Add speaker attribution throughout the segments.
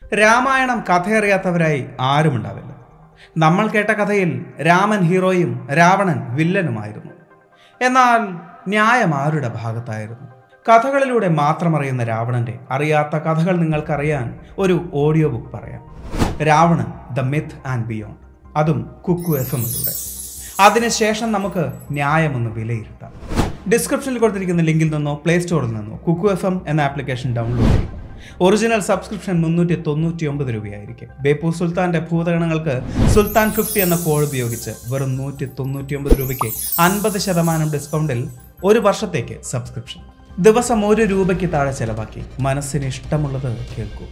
Speaker 1: രാമായണം കഥയറിയാത്തവരായി ആരുമുണ്ടാവില്ല. നമ്മൾ കേട്ട കഥയിൽ രാമൻ ഹീറോയും രാവണൻ വില്ലനുമായിരുന്നു. എന്നാൽ ന്യായം ആരുടെ ഭാഗത്തായിരുന്നു? കഥകളിലൂടെ മാത്രം അറിയുന്ന രാവണന്റെ അറിയാത്ത കഥകൾ നിങ്ങൾക്കറിയാൻ ഒരു ഓഡിയോ ബുക്ക് പറയാം. Ravanan the myth and beyond, അതും കുക്കു FM-ലൂടെ. അതിനുശേഷം നമുക്ക് ന്യായമൊന്ന് വിലയിരുത്താം. ഡിസ്ക്രിപ്ഷനിൽ കൊടുത്തിരിക്കുന്ന ലിങ്കിൽ നിന്നോ പ്ലേ സ്റ്റോറിൽ നിന്നോ കുക്കു FM എന്ന ആപ്ലിക്കേഷൻ ഡൗൺലോഡ് ചെയ്യും. ഒറിജിനൽ സബ്സ്ക്രിപ്ഷൻ 399 രൂപയായിരിക്കും. ബേപ്പൂർ സുൽത്താന്റെ ഭൂതഗണങ്ങൾക്ക് സുൽത്താൻ 50 എന്ന കോഡ് ഉപയോഗിച്ച് വെറും 199 രൂപയ്ക്ക് 50% ഡിസ്കൗണ്ടിൽ ഒരു വർഷത്തേക്ക് സബ്സ്ക്രിപ്ഷൻ. ദിവസം 1 രൂപയ്ക്ക് താഴെ ചെലവാക്കി മനസ്സിന് ഇഷ്ടമുള്ളത് കേൾക്കൂ.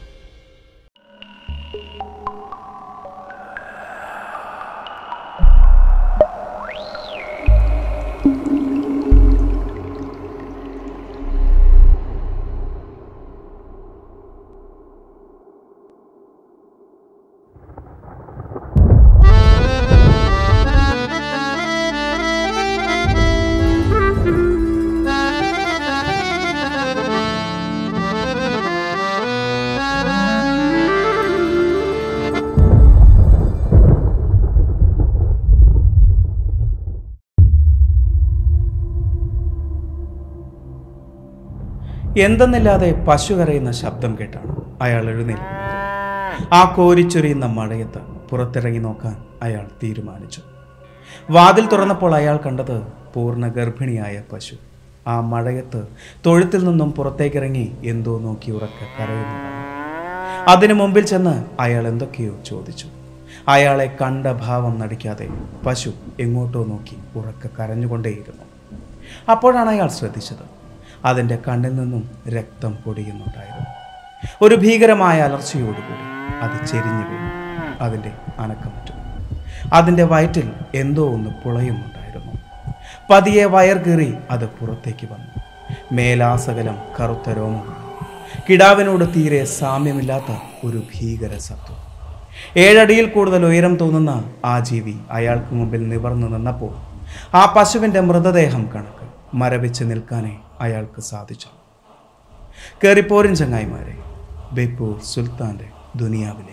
Speaker 1: എന്തെന്നില്ലാതെ പശു കരയുന്ന ശബ്ദം കേട്ടാണ് അയാൾ എഴുന്നേൽക്കുന്നത്. ആ കോരിച്ചൊരിയുന്ന മഴയത്ത് പുറത്തിറങ്ങി നോക്കാൻ അയാൾ തീരുമാനിച്ചു. വാതിൽ തുറന്നപ്പോൾ അയാൾ കണ്ടത് പൂർണ്ണ ഗർഭിണിയായ പശു ആ മഴയത്ത് തൊഴുത്തിൽ നിന്നും പുറത്തേക്കിറങ്ങി എന്തോ നോക്കി ഉറക്കെ കരയുന്നതാണ്. അതിനു മുമ്പിൽ ചെന്ന് അയാൾ എന്തൊക്കെയോ ചോദിച്ചു. അയാളെ കണ്ട ഭാവം നടിക്കാതെ പശു എങ്ങോട്ടോ നോക്കി ഉറക്കെ കരഞ്ഞുകൊണ്ടേയിരുന്നു. അപ്പോഴാണ് അയാൾ ശ്രദ്ധിച്ചത്, അതിൻ്റെ കണ്ണിൽ നിന്നും രക്തം പൊടിയുന്നുണ്ടായിരുന്നു. ഒരു ഭീകരമായ അലർച്ചയോടുകൂടി അത് ചെരിഞ്ഞു വീണു. അതിൻ്റെ അനക്കമറ്റു. അതിൻ്റെ വയറ്റിൽ എന്തോ ഒന്ന് പുളയുന്നുണ്ടായിരുന്നു. പതിയെ വയർ കീറി അത് പുറത്തേക്ക് വന്നു. മേലാസകലം കറുത്ത രോമമാണ്. കിടാവിനോട് തീരെ സാമ്യമില്ലാത്ത ഒരു ഭീകര സത്വം. 7 അടിയിൽ കൂടുതൽ ഉയരം തോന്നുന്ന ആ ജീവി അയാൾക്ക് മുമ്പിൽ നിവർന്നു നിന്നപ്പോൾ ആ പശുവിൻ്റെ മൃതദേഹം കണക്ക് മരവിച്ച് നിൽക്കാനേ അയാൾക്ക് സാധിച്ചു. കയറിപ്പോരിൻ ചങ്ങായിമാരെ, ബേപ്പൂർ സുൽത്താന്റെ ദുനിയാവിലേക്ക്.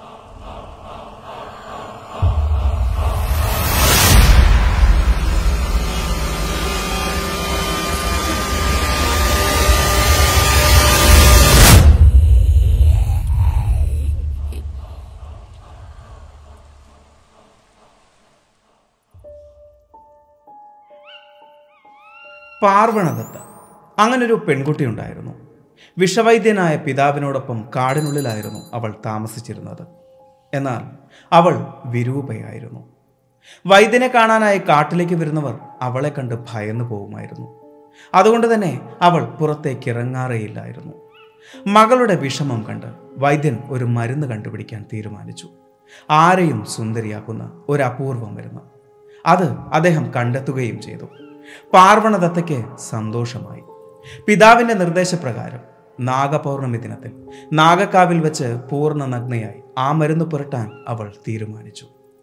Speaker 1: പാർവണദത്ത, അങ്ങനൊരു പെൺകുട്ടി ഉണ്ടായിരുന്നു. വിഷവൈദ്യനായ പിതാവിനോടൊപ്പം കാടിനുള്ളിലായിരുന്നു അവൾ താമസിച്ചിരുന്നത്. എന്നാൽ അവൾ വിരൂപയായിരുന്നു. വൈദ്യനെ കാണാനായി കാട്ടിലേക്ക് വരുന്നവർ അവളെ കണ്ട് ഭയന്നു പോകുമായിരുന്നു. അതുകൊണ്ട് തന്നെ അവൾ പുറത്തേക്ക് ഇറങ്ങാറേയില്ലായിരുന്നു. മകളുടെ വിഷമം കണ്ട് വൈദ്യൻ ഒരു മരുന്ന് കണ്ടുപിടിക്കാൻ തീരുമാനിച്ചു. ആരെയും സുന്ദരിയാക്കുന്ന ഒരു അപൂർവ മരുന്ന്. അത് അദ്ദേഹം കണ്ടെത്തുകയും ചെയ്തു. പാർവണദത്തയ്ക്ക് സന്തോഷമായി. പിതാവിൻ്റെ നിർദ്ദേശപ്രകാരം നാഗപൗർണമി ദിനത്തിൽ നാഗക്കാവിൽ വെച്ച് പൂർണ്ണ നഗ്നയായി ആ മരുന്ന് പുരട്ടാൻ അവൾ തീരുമാനിച്ചു.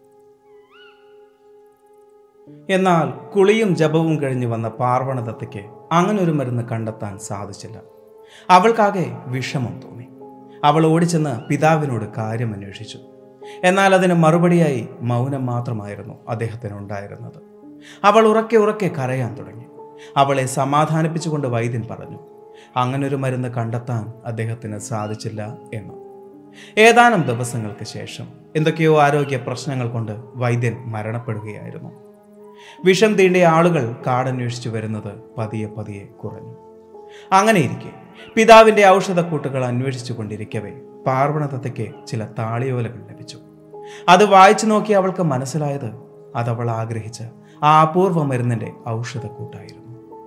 Speaker 1: എന്നാൽ കുളിയും ജപവും കഴിഞ്ഞ് വന്ന പാർവണദത്തയ്ക്ക് അങ്ങനൊരു മരുന്ന് കണ്ടെത്താൻ സാധിച്ചില്ല. അവൾക്കാകെ വിഷമം തോന്നി. അവൾ ഓടിച്ചെന്ന് പിതാവിനോട് കാര്യം അന്വേഷിച്ചു. എന്നാൽ അതിന് മറുപടിയായി മൗനം മാത്രമായിരുന്നു അദ്ദേഹത്തിനുണ്ടായിരുന്നത്. അവൾ ഉറക്കെ കരയാൻ തുടങ്ങി. അവളെ സമാധാനിപ്പിച്ചുകൊണ്ട് വൈദ്യൻ പറഞ്ഞു, അങ്ങനൊരു മരുന്ന് കണ്ടെത്താൻ അദ്ദേഹത്തിന് സാധിച്ചില്ല എന്ന്. ഏതാനും ദിവസങ്ങൾക്ക് ശേഷം എന്തൊക്കെയോ ആരോഗ്യ പ്രശ്നങ്ങൾ കൊണ്ട് വൈദ്യൻ മരണപ്പെടുകയായിരുന്നു. വിഷം തീണ്ടിയ ആളുകൾ കാടന്വേഷിച്ചു വരുന്നത് പതിയെ കുറഞ്ഞു. അങ്ങനെയിരിക്കെ പിതാവിൻ്റെ ഔഷധക്കൂട്ടുകൾ അന്വേഷിച്ചു കൊണ്ടിരിക്കവേ പാർവണദത്തയ്ക്ക് ചില താളിയോലകൾ ലഭിച്ചു. അത് വായിച്ചു നോക്കി അവൾക്ക് മനസ്സിലായത് അതവൾ ആഗ്രഹിച്ച ആ അപൂർവ മരുന്നിന്റെ ഔഷധക്കൂട്ടായിരുന്നു.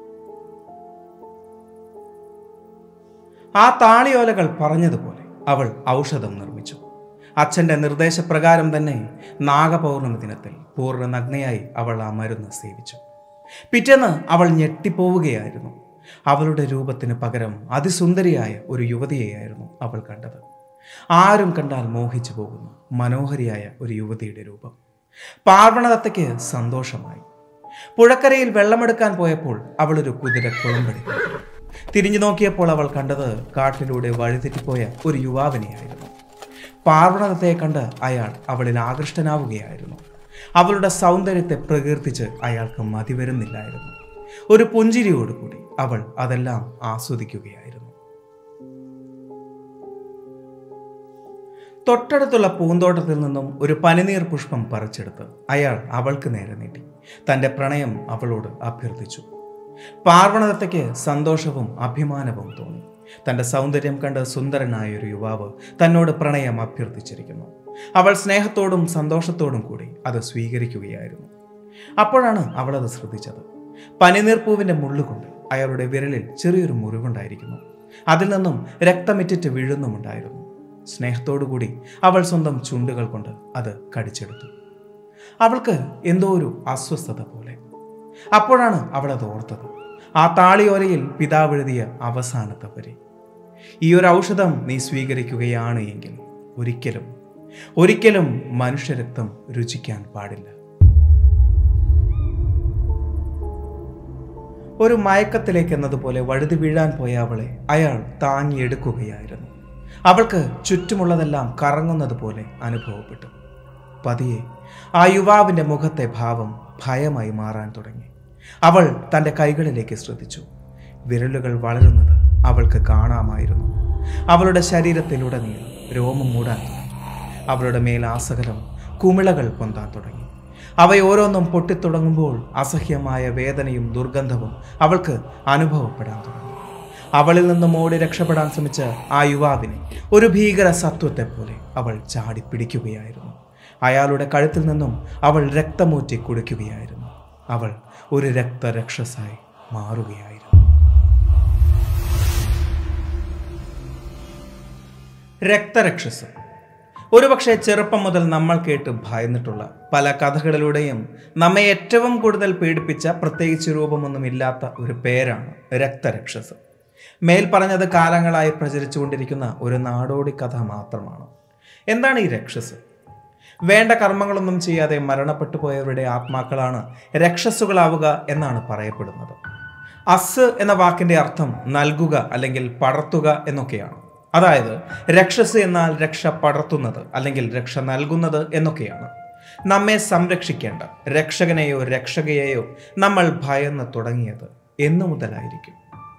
Speaker 1: ആ താളിയോലകൾ പറഞ്ഞതുപോലെ അവൾ ഔഷധം നിർമ്മിച്ചു. അച്ഛൻ്റെ നിർദ്ദേശപ്രകാരം തന്നെ നാഗപൗർണമി ദിനത്തിൽ പൂർണ്ണ നഗ്നയായി അവൾ ആ മരുന്ന് സേവിച്ചു. പിറ്റേന്ന് അവൾ ഞെട്ടിപ്പോവുകയായിരുന്നു. അവളുടെ രൂപത്തിന് പകരം അതിസുന്ദരിയായ ഒരു യുവതിയെയായിരുന്നു അവൾ കണ്ടത്. ആരും കണ്ടാൽ മോഹിച്ചു പോകുന്ന മനോഹരിയായ ഒരു യുവതിയുടെ രൂപം. പാർവണദത്തയ്ക്ക് സന്തോഷമായി. പുഴക്കരയിൽ വെള്ളമെടുക്കാൻ പോയപ്പോൾ അവളൊരു കുതിര കുളമ്പടി. തിരിഞ്ഞു നോക്കിയപ്പോൾ അവൾ കണ്ടത് കാട്ടിലൂടെ വഴിതെറ്റിപ്പോയ ഒരു യുവാവിനെയായിരുന്നു. പാർവണത്തെ കണ്ട് അയാൾ അവളിൽ ആകൃഷ്ടനാവുകയായിരുന്നു. അവളുടെ സൗന്ദര്യത്തെ പ്രകീർത്തിച്ച് അയാൾക്ക് മതി വരുന്നില്ലായിരുന്നു. ഒരു പുഞ്ചിരിയോടുകൂടി അവൾ അതെല്ലാം ആസ്വദിക്കുകയായിരുന്നു. തൊട്ടടുത്തുള്ള പൂന്തോട്ടത്തിൽ നിന്നും ഒരു പനിനീർ പുഷ്പം പറിച്ചെടുത്ത് അയാൾ അവൾക്ക് നേരെ നീട്ടി തൻ്റെ പ്രണയം അവളോട് അഭ്യർത്ഥിച്ചു. പാർവണദത്തയ്ക്ക് സന്തോഷവും അഭിമാനവും തോന്നി. തൻ്റെ സൗന്ദര്യം കണ്ട് സുന്ദരനായ ഒരു യുവാവ് തന്നോട് പ്രണയം അഭ്യർത്ഥിച്ചിരിക്കുന്നു. അവൾ സ്നേഹത്തോടും സന്തോഷത്തോടും കൂടി അത് സ്വീകരിക്കുകയായിരുന്നു. അപ്പോഴാണ് അവളത് ശ്രദ്ധിച്ചത്. പനിനീർപ്പൂവിൻ്റെ മുള്ളുകൊണ്ട് അയാളുടെ വിരലിൽ ചെറിയൊരു മുറിവുണ്ടായിരിക്കുന്നു. അതിൽ നിന്നും രക്തമിറ്റിറ്റ് വീഴുന്നുമുണ്ടായിരുന്നു. സ്നേഹത്തോടുകൂടി അവൾ സ്വന്തം ചുണ്ടുകൾ കൊണ്ട് അത് കടിച്ചെടുത്തു. അവൾക്ക് എന്തോ ഒരു അസ്വസ്ഥത പോലെ. അപ്പോഴാണ് അവൾ അത് ഓർത്തത്. ആ താളിയോലയിൽ പിതാവ് എഴുതിയ അവസാനത്തെ വരി: ഈ ഒരു ഔഷധം നീ സ്വീകരിക്കുകയാണ് എങ്കിൽ ഒരിക്കലും ഒരിക്കലും മനുഷ്യരക്തം രുചിക്കാൻ പാടില്ല. ഒരു മയക്കത്തിലേക്ക് എന്നതുപോലെ വഴുതി വീഴാൻ പോയ അവളെ അയാൾ താങ്ങിയെടുക്കുകയായിരുന്നു. അവൾക്ക് ചുറ്റുമുള്ളതെല്ലാം കറങ്ങുന്നത് പോലെ അനുഭവപ്പെട്ടു. പതിയെ ആ യുവാവിൻ്റെ മുഖത്തെ ഭാവം ഭയമായി മാറാൻ തുടങ്ങി. അവൾ തൻ്റെ കൈകളിലേക്ക് ശ്രദ്ധിച്ചു. വിരലുകൾ വളരുന്നത് അവൾക്ക് കാണാമായിരുന്നു. അവളുടെ ശരീരത്തിലുടനീളം രോമം മൂടാൻ തുടങ്ങി. അവളുടെ മേലാസകലം കുമിളകൾ പൊന്താൻ തുടങ്ങി. അവയോരോന്നും പൊട്ടിത്തുടങ്ങുമ്പോൾ അസഹ്യമായ വേദനയും ദുർഗന്ധവും അവൾക്ക് അനുഭവപ്പെടാൻ തുടങ്ങി. അവളിൽ നിന്നും ഓടി രക്ഷപ്പെടാൻ ശ്രമിച്ച ആ യുവാവിനെ ഒരു ഭീകര സത്വത്തെ പോലെ അവൾ ചാടിപ്പിടിക്കുകയായിരുന്നു. അയാളുടെ കഴുത്തിൽ നിന്നും അവൾ രക്തമൂറ്റി കുടിക്കുകയായിരുന്നു. അവൾ ഒരു രക്തരക്ഷസായി മാറുകയായിരുന്നു. രക്തരക്ഷസ് ഒരുപക്ഷെ ചെറുപ്പം മുതൽ നമ്മൾ കേട്ട് ഭയന്നിട്ടുള്ള പല കഥകളിലൂടെയും നമ്മെ ഏറ്റവും കൂടുതൽ പീഡിപ്പിച്ച, പ്രത്യേകിച്ച് രൂപമൊന്നുമില്ലാത്ത ഒരു പേരാണ് രക്തരക്ഷസ്. മേൽ പറഞ്ഞത് കാലങ്ങളായി പ്രചരിച്ചുകൊണ്ടിരിക്കുന്ന ഒരു നാടോടി കഥ മാത്രമാണ്. എന്താണ് ഈ രക്ഷസ്? വേണ്ട കർമ്മങ്ങളൊന്നും ചെയ്യാതെ മരണപ്പെട്ടു പോയവരുടെ ആത്മാക്കളാണ് രക്ഷസുകളാവുക എന്നാണ് പറയപ്പെടുന്നത്. അസ് എന്ന വാക്കിൻ്റെ അർത്ഥം നൽകുക അല്ലെങ്കിൽ പടർത്തുക എന്നൊക്കെയാണ്. അതായത് രക്ഷസ് എന്നാൽ രക്ഷ പടർത്തുന്നത് അല്ലെങ്കിൽ രക്ഷ നൽകുന്നത് എന്നൊക്കെയാണ്. നമ്മെ സംരക്ഷിക്കേണ്ട രക്ഷകനെയോ രക്ഷകയെയോ നമ്മൾ ഭയന്ന് തുടങ്ങിയത് എന്നു മുതലായിരിക്കും.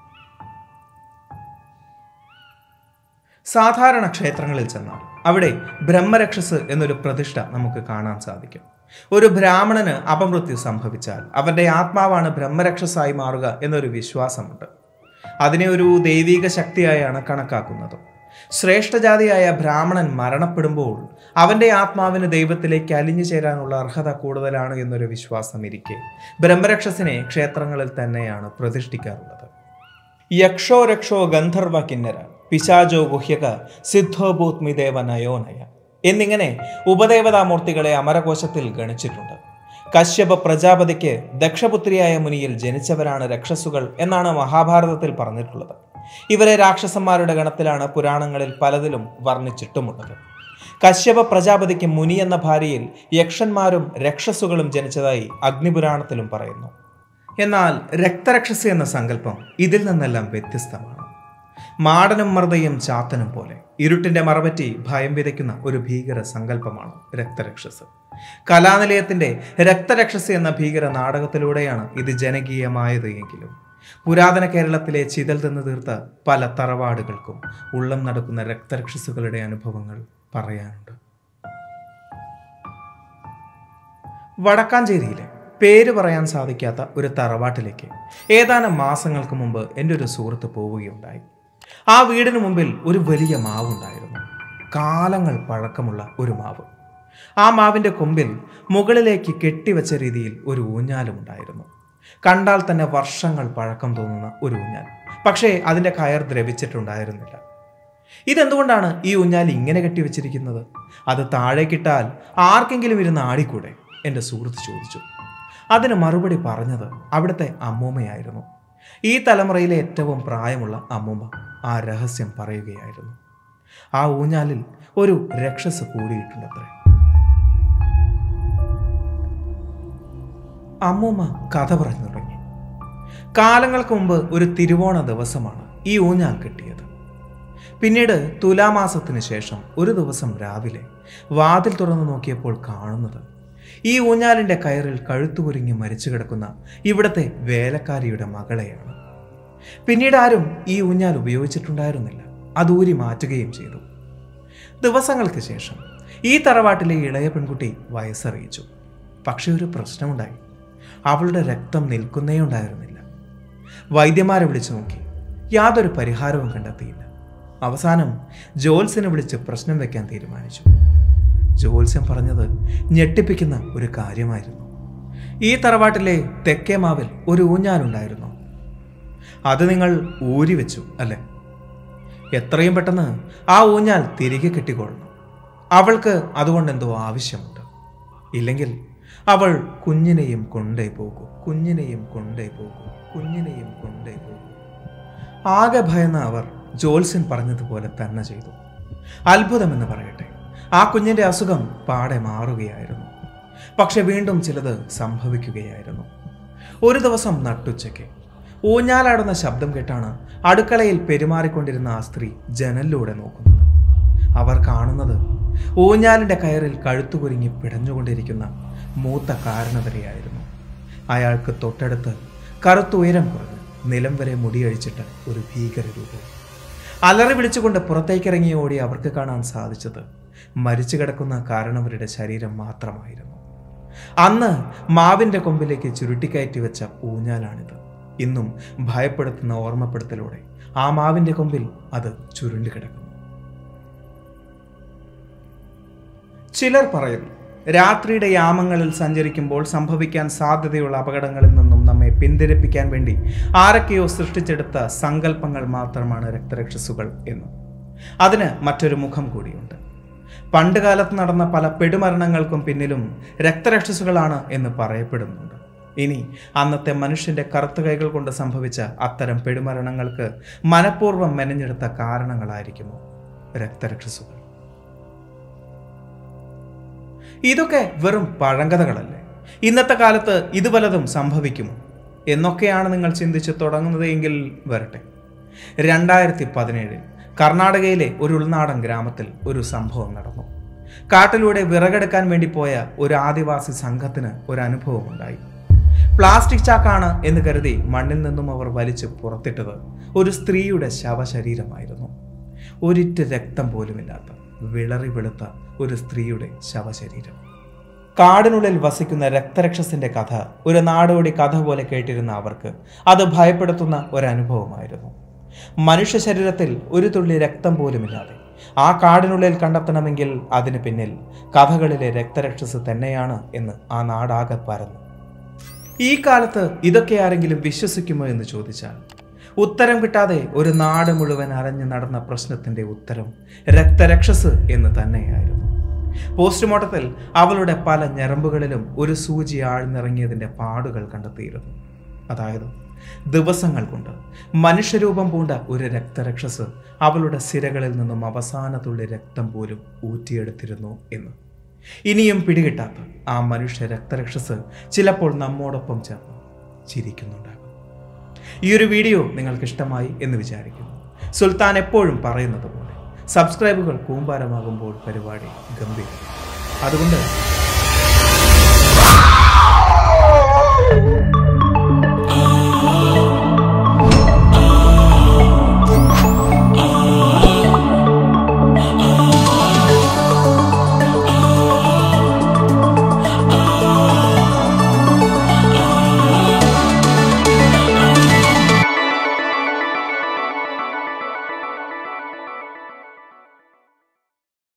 Speaker 1: സാധാരണ ക്ഷേത്രങ്ങളിൽ ചെന്നാൽ അവിടെ ബ്രഹ്മരക്ഷസ് എന്നൊരു പ്രതിഷ്ഠ നമുക്ക് കാണാൻ സാധിക്കും. ഒരു ബ്രാഹ്മണന് അപമൃത്യു സംഭവിച്ചാൽ അവൻ്റെ ആത്മാവാണ് ബ്രഹ്മരക്ഷസായി മാറുക എന്നൊരു വിശ്വാസമുണ്ട്. അതിനെ ഒരു ദൈവിക ശക്തിയായാണ് കണക്കാക്കുന്നത്. ശ്രേഷ്ഠജാതിയായ ബ്രാഹ്മണൻ മരണപ്പെടുമ്പോൾ അവൻ്റെ ആത്മാവിന് ദൈവത്തിലേക്ക് അലിഞ്ഞു ചേരാനുള്ള അർഹത കൂടുതലാണ് എന്നൊരു വിശ്വാസം ഇരിക്കെ ബ്രഹ്മരക്ഷസിനെ ക്ഷേത്രങ്ങളിൽ തന്നെയാണ് പ്രതിഷ്ഠിക്കാറുള്ളത്. യക്ഷോ രക്ഷോ ഗന്ധർവ കിന്നര പിശാചോ ഗുഹ്യക സിദ്ധോ ഭൂത്മിദേവ നയോനയ എന്നിങ്ങനെ ഉപദേവതാമൂർത്തികളെ അമരകോശത്തിൽ ഗണിച്ചിട്ടുണ്ട്. കശ്യപ പ്രജാപതിക്ക് ദക്ഷപുത്രിയായ മുനിയിൽ ജനിച്ചവരാണ് രക്ഷസുകൾ എന്നാണ് മഹാഭാരതത്തിൽ പറഞ്ഞിട്ടുള്ളത്. ഇവരെ രാക്ഷസന്മാരുടെ ഗണത്തിലാണ് പുരാണങ്ങളിൽ പലതിലും വർണ്ണിച്ചിട്ടുമുള്ളത്. കശ്യപ പ്രജാപതിക്ക് മുനി എന്ന ഭാര്യയിൽ യക്ഷന്മാരും രക്ഷസുകളും ജനിച്ചതായി അഗ്നിപുരാണത്തിലും പറയുന്നു. എന്നാൽ രക്തരക്ഷസ് എന്ന സങ്കല്പം ഇതിൽ നിന്നെല്ലാം വ്യത്യസ്തമാണ്. മാടനും മർദ്ദയും ചാത്തനും പോലെ ഇരുട്ടിന്റെ മറപറ്റി ഭയം വിതയ്ക്കുന്ന ഒരു ഭീകര സങ്കല്പമാണ് രക്തരക്ഷസ്. കലാനിലയത്തിന്റെ രക്തരക്ഷസ് എന്ന ഭീകര നാടകത്തിലൂടെയാണ് ഇത് ജനകീയമായത് എങ്കിലും പുരാതന കേരളത്തിലെ ചിതൽ തിന്ന് തീർത്ത പല തറവാടുകൾക്കും ഉള്ളം നടക്കുന്ന രക്തരക്ഷസുകളുടെ അനുഭവങ്ങൾ പറയാനുണ്ട്. വടക്കാഞ്ചേരിയിലെ പേര് പറയാൻ സാധിക്കാത്ത ഒരു തറവാട്ടിലേക്ക് ഏതാനും മാസങ്ങൾക്ക് മുമ്പ് എൻ്റെ ഒരു സുഹൃത്ത് പോവുകയുണ്ടായി. ആ വീടിന് മുമ്പിൽ ഒരു വലിയ മാവുണ്ടായിരുന്നു. കാലങ്ങൾ പഴക്കമുള്ള ഒരു മാവ്. ആ മാവിൻ്റെ കൊമ്പിൽ മുകളിലേക്ക് കെട്ടിവെച്ച രീതിയിൽ ഒരു ഊഞ്ഞാലും ഉണ്ടായിരുന്നു. കണ്ടാൽ തന്നെ വർഷങ്ങൾ പഴക്കം തോന്നുന്ന ഒരു ഊഞ്ഞാൽ. പക്ഷേ അതിൻ്റെ കയർ ദ്രവിച്ചിട്ടുണ്ടായിരുന്നില്ല. ഇതെന്തുകൊണ്ടാണ് ഈ ഊഞ്ഞാൽ ഇങ്ങനെ കെട്ടിവെച്ചിരിക്കുന്നത്? അത് താഴേക്കിട്ടാൽ ആർക്കെങ്കിലും ഇരുന്ന് ആടിക്കൂടെ? എൻ്റെ സുഹൃത്ത് ചോദിച്ചു. അതിന് മറുപടി പറഞ്ഞത് അവിടുത്തെ അമ്മൂമ്മയായിരുന്നു. ഈ തലമുറയിലെ ഏറ്റവും പ്രായമുള്ള അമ്മൂമ്മ ആ രഹസ്യം പറയുകയായിരുന്നു. ആ ഊഞ്ഞാലിൽ ഒരു രക്ഷസ് കൂടിയിട്ടുണ്ടത്രേ. അമ്മൂമ്മ കഥ പറഞ്ഞു തുടങ്ങി. കാലങ്ങൾക്ക് മുമ്പ് ഒരു തിരുവോണ ദിവസമാണ് ഈ ഊഞ്ഞാൽ കെട്ടിയത്. പിന്നീട് തുലാമാസത്തിന് ശേഷം ഒരു ദിവസം രാവിലെ വാതിൽ തുറന്നു നോക്കിയപ്പോൾ കാണുന്നത് ഈ ഊഞ്ഞാലിൻ്റെ കയറിൽ കഴുത്തുകുരുങ്ങി മരിച്ചു കിടക്കുന്ന ഇവിടുത്തെ വേലക്കാരിയുടെ മകളെയാണ്. പിന്നീട് ആരും ഈ ഊഞ്ഞാൽ ഉപയോഗിച്ചിട്ടുണ്ടായിരുന്നില്ല. അത് ഊരി മാറ്റുകയും ചെയ്തു. ദിവസങ്ങൾക്ക് ശേഷം ഈ തറവാട്ടിലെ ഇളയ പെൺകുട്ടി വയസ്സറിയിച്ചു. പക്ഷെ ഒരു പ്രശ്നമുണ്ടായി. അവളുടെ രക്തം നിൽക്കുന്നേ ഉണ്ടായിരുന്നില്ല. വൈദ്യന്മാരെ വിളിച്ചു നോക്കി. യാതൊരു പരിഹാരവും കണ്ടെത്തിയില്ല. അവസാനം ജോത്സ്യനെ വിളിച്ച് പ്രശ്നം വെക്കാൻ തീരുമാനിച്ചു. ജോത്സ്യം പറഞ്ഞത് ഞെട്ടിപ്പിക്കുന്ന ഒരു കാര്യമായിരുന്നു. ഈ തറവാട്ടിലെ തെക്കേ മാവിൽ ഒരു ഊഞ്ഞാലുണ്ടായിരുന്നു. അത് നിങ്ങൾ ഊരി വെച്ചു അല്ലേ? എത്രയും പെട്ടെന്ന് ആ ഊഞ്ഞാൽ തിരികെ കെട്ടിക്കൊള്ളണം. അവൾക്ക് അതുകൊണ്ട് എന്തോ ആവശ്യമുണ്ട്. ഇല്ലെങ്കിൽ അവൾ കുഞ്ഞിനെയും കൊണ്ടേ പോകും, കുഞ്ഞിനെയും കൊണ്ടേ പോകും, കുഞ്ഞിനെയും കൊണ്ടേ പോകും. ആകെ ഭയന്ന അവർ ജോത്സ്യൻ പറഞ്ഞതുപോലെ തന്നെ ചെയ്തു. അത്ഭുതമെന്ന് പറയട്ടെ, ആ കുഞ്ഞിൻ്റെ അസുഖം പാടെ മാറുകയായിരുന്നു. പക്ഷെ വീണ്ടും ചിലത് സംഭവിക്കുകയായിരുന്നു. ഒരു ദിവസം നട്ടുച്ചയ്ക്ക് ഊഞ്ഞാലാടുന്ന ശബ്ദം കേട്ടാണ് അടുക്കളയിൽ പെരുമാറിക്കൊണ്ടിരുന്ന ആ സ്ത്രീ ജനലിലൂടെ നോക്കുന്നത്. അവർ കാണുന്നത് ഊഞ്ഞാലിൻ്റെ കയറിൽ കഴുത്തുകുരുങ്ങി പിടഞ്ഞുകൊണ്ടിരിക്കുന്ന മൂത്ത കാരണവരെയായിരുന്നു. അയാൾക്ക് തൊട്ടടുത്ത് കറുത്തുയരം കുറഞ്ഞ് നിലം വരെ മുടിയഴിച്ചിട്ട് ഒരു ഭീകര രൂപം. അലറി വിളിച്ചുകൊണ്ട് പുറത്തേക്കിറങ്ങി ഓടി അവർക്ക് കാണാൻ സാധിച്ചത് മരിച്ചു കിടക്കുന്ന കാരണവരുടെ ശരീരം മാത്രമായിരുന്നു. അന്ന് മാവിൻ്റെ കൊമ്പിലേക്ക് ചുരുട്ടിക്കയറ്റി വെച്ച ഊഞ്ഞാലാണിത്. ഇന്നും ഭയപ്പെടുത്തുന്ന ഓർമ്മപ്പെടുത്തലോടെ ആ മാവിൻ്റെ കൊമ്പിൽ അത് ചുരുണ്ടു കിടക്കുന്നു. ചിലർ പറയുന്നു, രാത്രിയുടെ യാമങ്ങളിൽ സഞ്ചരിക്കുമ്പോൾ സംഭവിക്കാൻ സാധ്യതയുള്ള അപകടങ്ങളിൽ നിന്നും നമ്മെ പിന്തിരിപ്പിക്കാൻ വേണ്ടി ആരൊക്കെയോ സൃഷ്ടിച്ചെടുത്ത സങ്കല്പങ്ങൾ മാത്രമാണ് രക്തരക്ഷസുകൾ എന്ന്. അതിന് മറ്റൊരു മുഖം കൂടിയുണ്ട്. പണ്ടുകാലത്ത് നടന്ന പല പെടുമരണങ്ങൾക്കും പിന്നിലും രക്തരക്ഷസുകളാണ് എന്ന് പറയപ്പെടുന്നുണ്ട്. ഇനി അന്നത്തെ മനുഷ്യന്റെ കറുത്ത കൈകൾ കൊണ്ട് സംഭവിച്ച അത്തരം പെടുമരണങ്ങൾക്ക് മനഃപൂർവ്വം മെനഞ്ഞെടുത്ത കാരണങ്ങളായിരിക്കുമോ രക്തരക്ഷസുകൾ? ഇതൊക്കെ വെറും പഴങ്കഥകളല്ലേ? ഇന്നത്തെ കാലത്ത് ഇത് പലതും സംഭവിക്കുമോ എന്നൊക്കെയാണ് നിങ്ങൾ ചിന്തിച്ച് തുടങ്ങുന്നത് എങ്കിൽ വരട്ടെ. 2017 കർണാടകയിലെ ഒരു ഉൾനാടൻ ഗ്രാമത്തിൽ ഒരു സംഭവം നടന്നു. കാട്ടിലൂടെ വിറകെടുക്കാൻ വേണ്ടി പോയ ഒരു ആദിവാസി സംഘത്തിന് ഒരു അനുഭവം ഉണ്ടായി. പ്ലാസ്റ്റിക് ചാക്കാണ് എന്ന് കരുതി മണ്ണിൽ നിന്നും അവർ വലിച്ച് പുറത്തിട്ടത് ഒരു സ്ത്രീയുടെ ശവശരീരമായിരുന്നു. ഒരിറ്റ് രക്തം പോലുമില്ലാത്ത വിളറി വെളുത്ത ഒരു സ്ത്രീയുടെ ശവശരീരം. കാടിനുള്ളിൽ വസിക്കുന്ന രക്തരക്ഷസിന്റെ കഥ ഒരു നാടോടി കഥ പോലെ കേട്ടിരുന്ന അവർക്ക് അത് ഭയപ്പെടുത്തുന്ന ഒരനുഭവമായിരുന്നു. മനുഷ്യ ശരീരത്തിൽ ഒരു തുള്ളി രക്തം പോലുമില്ലാതെ ആ കാടിനുള്ളിൽ കണ്ടെത്തണമെങ്കിൽ അതിന് പിന്നിൽ കഥകളിലെ രക്തരക്ഷസ് തന്നെയാണ് എന്ന് ആ നാടാകെ പരന്നു. ഈ കാലത്ത് ഇതൊക്കെ ആരെങ്കിലും വിശ്വസിക്കുമോ എന്ന് ചോദിച്ചാൽ ഉത്തരം കിട്ടാതെ ഒരു നാട് മുഴുവൻ അരഞ്ഞു നടന്ന പ്രശ്നത്തിന്റെ ഉത്തരം രക്തരക്ഷസ് എന്ന് തന്നെയായിരുന്നു. പോസ്റ്റ്മോർട്ടത്തിൽ അവളുടെ പല ഞരമ്പുകളിലും ഒരു സൂചി ആഴ്ന്നിറങ്ങിയതിൻ്റെ പാടുകൾ കണ്ടെത്തിയിരുന്നു. അതായത് ദിവസങ്ങൾ കൊണ്ട് മനുഷ്യരൂപം പൂണ്ട ഒരു രക്തരക്ഷസ് അവളുടെ സിരകളിൽ നിന്നും അവസാന തുള്ളി രക്തം പോലും ഊറ്റിയെടുത്തിരുന്നു എന്ന്. ഇനിയും പിടികിട്ടാത്ത ആ മനുഷ്യ രക്തരക്ഷസ് ചിലപ്പോൾ നമ്മോടൊപ്പം ചേർന്ന് ചിരിക്കുന്നുണ്ടാകും. ഈ ഒരു വീഡിയോ നിങ്ങൾക്ക് ഇഷ്ടമായി എന്ന് വിചാരിക്കുന്നു. സുൽത്താൻ എപ്പോഴും പറയുന്നത് പോലെ സബ്സ്ക്രൈബുകൾ കൂമ്പാരമാകുമ്പോൾ പരിപാടി ഗംഭീരം. അതുകൊണ്ട്